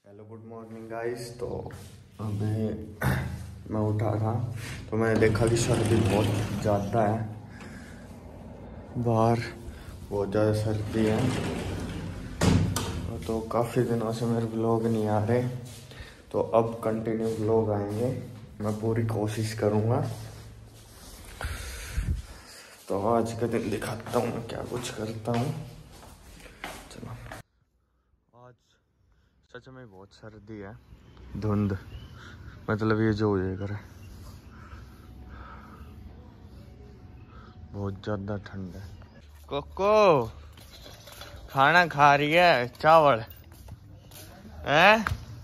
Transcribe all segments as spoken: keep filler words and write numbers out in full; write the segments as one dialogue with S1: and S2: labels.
S1: Hello good morning guys. तो अभी मैं उठा था तो मैंने देखा कि सर्दी बहुत ज़्यादा है, बाहर बहुत ज़्यादा सर्दी है। तो काफ़ी दिनों से मेरे व्लॉग नहीं आ रहे, तो अब कंटिन्यू व्लॉग आएंगे। मैं पूरी कोशिश करूँगा। तो आज के दिन दिखाता हूँ मैं क्या कुछ करता हूँ। चलो, आज सच में बहुत सर्दी है, धुंध मतलब ये जो ये करे, बहुत ज्यादा ठंड है। कोको खाना खा रही है, चावल है।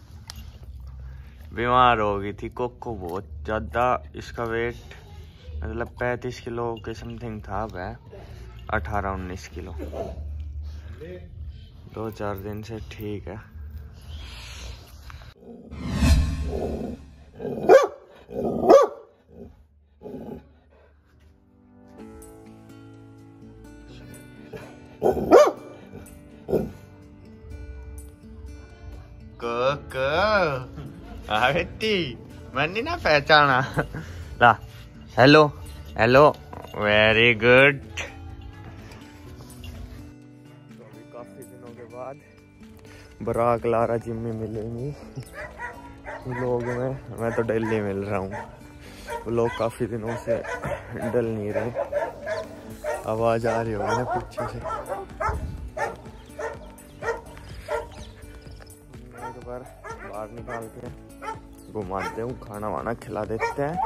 S1: बीमार हो गई थी कोको बहुत ज्यादा। इसका वेट मतलब पैंतीस किलो के समथिंग था, अब है अठारह उन्नीस किलो। दो चार दिन से ठीक है। मैंने ना पहचाना। ला हेलो हेलो वेरी गुड। तो अभी काफी दिनों के बाद बराक लारा जिम में मिलेंगी लोग में। मैं तो दिल्ली मिल रहा हूँ, लोग काफी दिनों से डल नहीं रहे। आवाज आ रही होगी ना पीछे से। एक बार बाहर निकाल के घुमाते हूँ, खाना वाना खिला देते हैं।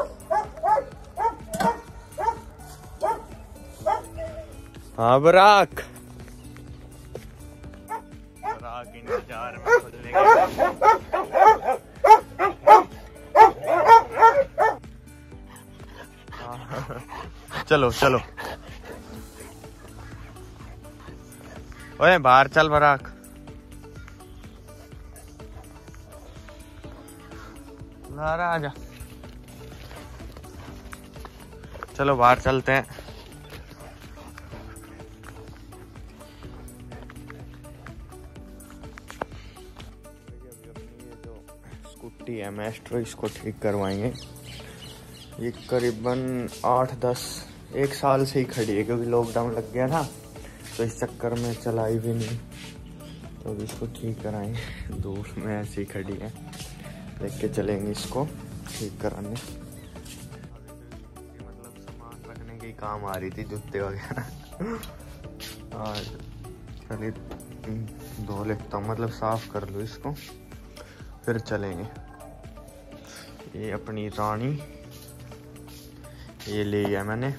S1: हाँ बराक बराक इंतजार में खुलेगा। चलो चलो ओए बाहर चल बराक। लारा आजा, चलो बाहर चलते हैं। ये जो स्कूटी है मैस्ट्रो, इसको ठीक करवाएंगे। ये करीबन आठ दस एक साल से ही खड़ी है, क्योंकि लॉकडाउन लग गया था तो इस चक्कर में चलाई भी नहीं। तो अभी इसको ठीक कराएंगे। दूर में ऐसी खड़ी है, देख के चलेंगे इसको ठीक कराने। मतलब सामान रखने के काम आ रही थी, जूते वगैरह। और चलिए धो लेता हूँ, मतलब साफ कर लूँ इसको, फिर चलेंगे। ये अपनी रानी ये ली है मैंने,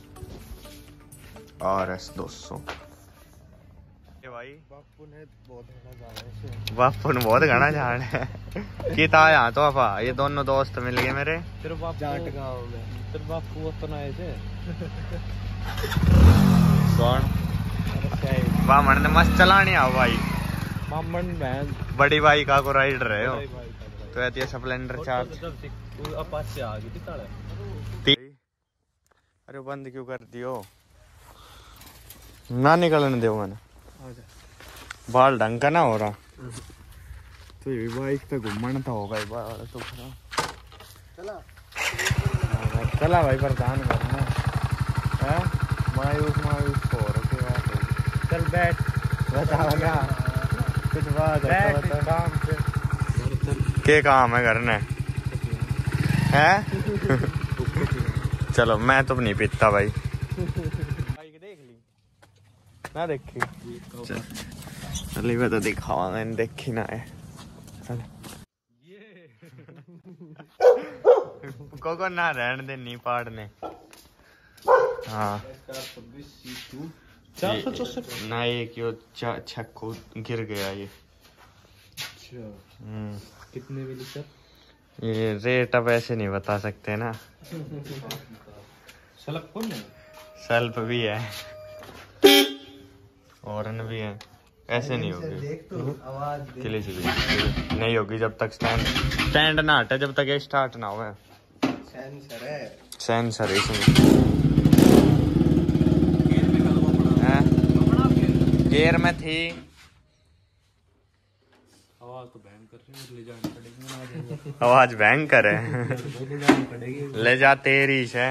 S1: आर एस दो सौ। भाई बापू ने बहुत घना झाड़ है। बापू ने बहुत घना झाड़ है किता यहाँ तो अपा ये दोनों दोस्त मिल गए मेरे। तेरे बापू जाट गांव में तेरे बापू वो तो ना ऐसे कौन बामन ने मस्त चलानी आओ भाई। बामन बहन बड़ी भाई का को राइडर है हो तो ऐसी स्प्लेंडर चार्ज अपाचे आ गई थी। अरे बंद क्यों कर दियो, ना निकलने दो मैंने। बाल ढंग का ना हो रहा तो ये बाइक पे घूमना था होगा बाल तो चला चला भाई प्रधान करना है। मायूस मायूस हो रखे बात। चल बैठ बताओ ना कुछ बात है काम के काम है घर में है। चलो मैं तो नहीं पीता भाई। बाइक देख ली ना देखी चल चल मैं तो दिखावा, मैंने देखी ना है। चल को ना रहने दे नहीं पाड़ने। हाँ ना ये क्यों छक्को गिर गया ये।
S2: कितने मिली सर?
S1: ये रेट अब ऐसे नहीं बता सकते ना। सेल्फ भी है हॉर्न भी है, ऐसे नहीं होगी किले चली नहीं होगी जब तक स्टैंड स्टैंड ना हटे, जब तक ये स्टार्ट ना हो। सेंसर है सेंसर इसमें गियर में थी। आवाज भयंकर है। ले जा तेरी से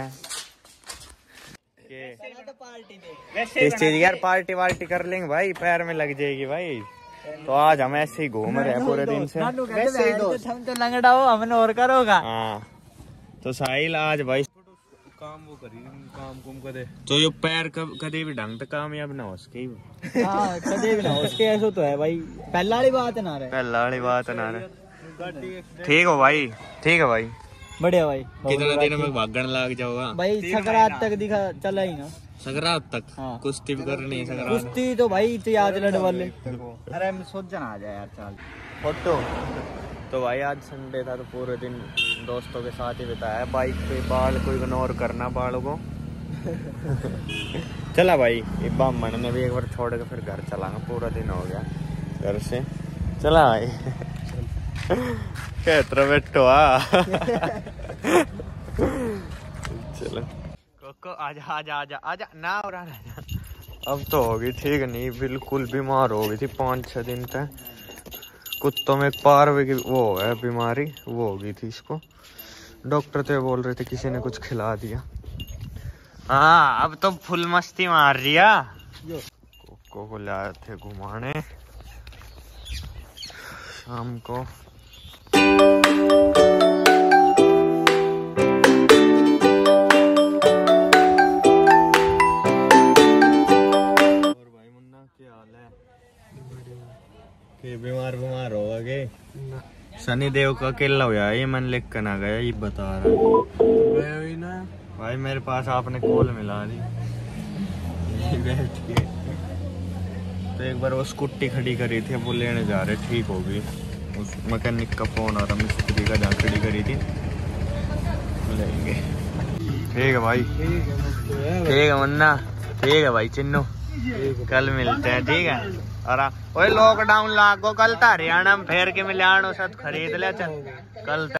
S1: इस चीज यार पार्टी वार्टी कर लेंगे भाई, पैर में लग जाएगी भाई। तो आज हम ऐसे ही घूम रहे हैं पूरे दिन से।
S2: हम तो लंगड़ा हो, हमने और करोगा।
S1: हाँ तो साहिल आज भाई
S3: काम वो करी काम कुम करे
S1: तो ये पैर कब कभी भी ढंग तक कामयाब ना हो उसके।
S2: हाँ कभी भी ना हो उसके, ऐसा तो है भाई। पहला वाली बात है ना रे,
S1: पहला वाली बात है ना रे। ठीक हो भाई, ठीक है भाई,
S2: बढ़िया भाई।
S1: कितना दिन में भागने लग जाओगा
S2: भाई सकरात तक दिखा चला ही ना।
S1: सकरात तक
S2: हाँ।
S1: कुश्ती भी करनी है सकरात।
S2: कुश्ती तो भाई आज लड़ वाले। अरे सोच जाना आ जाए यार चाल फोटो।
S1: तो भाई आज संडे था तो पूरे दिन दोस्तों के साथ ही बिताया। बाइक पे बाल को इग्नोर करना, बालों को चला भाई। बामन ने भी एक बार छोड़ के फिर घर चलांगा, पूरा दिन हो गया घर से। चला भाई कैतरा बैठो आ चलो कोको आजा आजा आजा आजा ना और आजा। अब तो होगी ठीक नहीं, बिल्कुल बीमार हो गई थी पाँच छः दिन तक। कुत्तों में पारवे की वो है बीमारी, वो हो गई थी इसको। डॉक्टर तो बोल रहे थे किसी ने कुछ खिला दिया। हाँ अब तो फुल मस्ती मार रही है। कोको को लाए थे घुमाने शाम को। और भाई मुन्ना क्या हाल है? के बीमार बीमार होगा के? शनि देव का अकेला हुआ ये मन लिख कर ना गया, ये बता रहा है ना भाई। मेरे पास आपने कॉल मिला दी बैठ के। तो एक बार वो स्कूटी खड़ी करी थी, वो लेने जा रहे, ठीक होगी। उस मैकेनिक का फोन आ रहा, मिस्त्री का जहाँ खड़ी करी थी लेंगे। ठीक है भाई, ठीक है मुन्ना, ठीक है भाई चिन्नू, कल मिलते हैं ठीक है। और ओए लॉकडाउन लागो कल था हरियाणा में फेर के मिलानो सब खरीद ले चल कल।